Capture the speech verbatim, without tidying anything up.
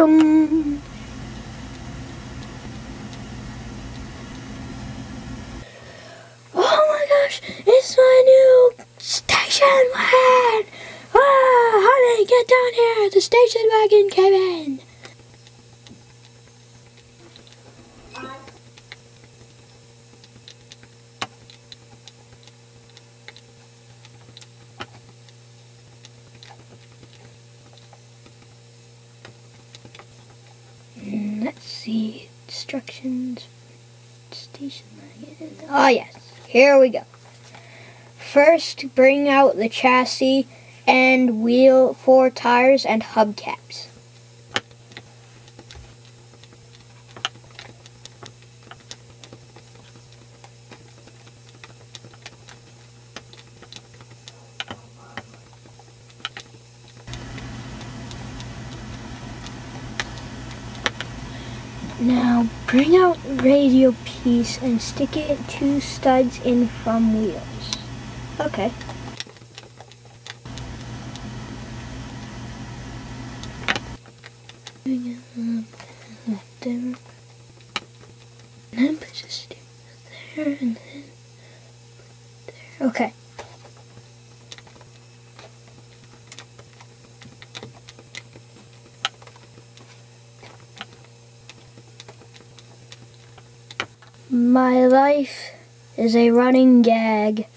dum. Oh my gosh, it's my new station wagon! Ah, honey, get down here! The station wagon came in! Let's see, instructions, station wagon. Ah yes, here we go. First, bring out the chassis and wheel, four tires, and hubcaps. Now bring out radio piece and stick it two studs in from wheels. Okay. There. And then put the stick there and then there. Okay. My life is a running gag.